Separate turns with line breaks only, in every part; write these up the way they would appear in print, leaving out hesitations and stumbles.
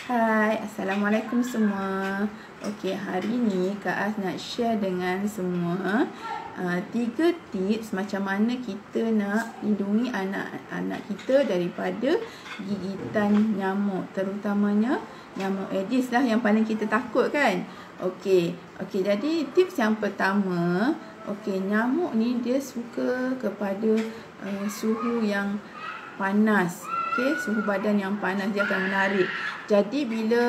Hai, Assalamualaikum semua. Okey, hari ni Kak Az nak share dengan semua 3 tips macam mana kita nak lindungi anak-anak kita daripada gigitan nyamuk, terutamanya nyamuk Aedes lah yang paling kita takut kan. Okey, jadi tips yang pertama, nyamuk ni dia suka kepada suhu yang panas. Suhu badan yang panas dia akan menarik. Jadi bila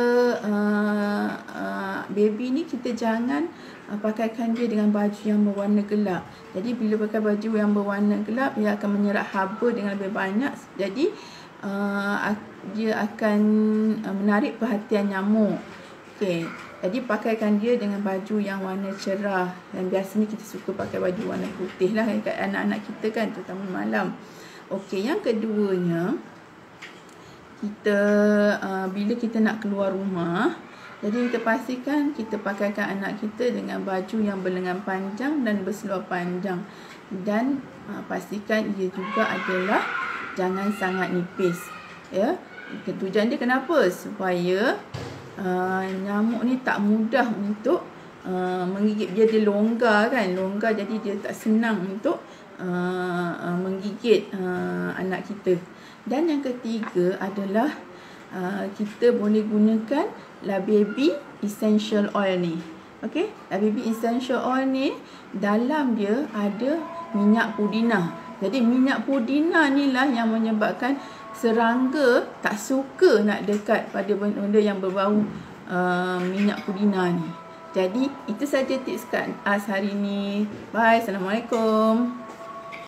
baby ni kita jangan pakaikan dia dengan baju yang berwarna gelap. Jadi bila pakai baju yang berwarna gelap, dia akan menyerap haba dengan lebih banyak. Jadi dia akan menarik perhatian nyamuk. Jadi pakaikan dia dengan baju yang warna cerah. Dan biasanya kita suka pakai baju warna putih lah kat anak-anak kita kan, terutama malam. Yang keduanya, kita bila kita nak keluar rumah, jadi kita pastikan kita pakaikan anak kita dengan baju yang berlengan panjang dan berseluar panjang, dan pastikan ia juga adalah jangan sangat nipis. Tujuan dia kenapa? Supaya nyamuk ni tak mudah untuk menggigit. Dia longgar kan, jadi dia tak senang untuk menggigit anak kita. Dan yang ketiga adalah kita boleh gunakan La Baby Essential Oil ni. La Baby Essential Oil ni dalam dia ada minyak pudina. Jadi minyak pudina ni lah yang menyebabkan serangga tak suka nak dekat pada benda yang berbau minyak pudina ni. Jadi itu saja tips Kak Az hari ni. Bye. Assalamualaikum.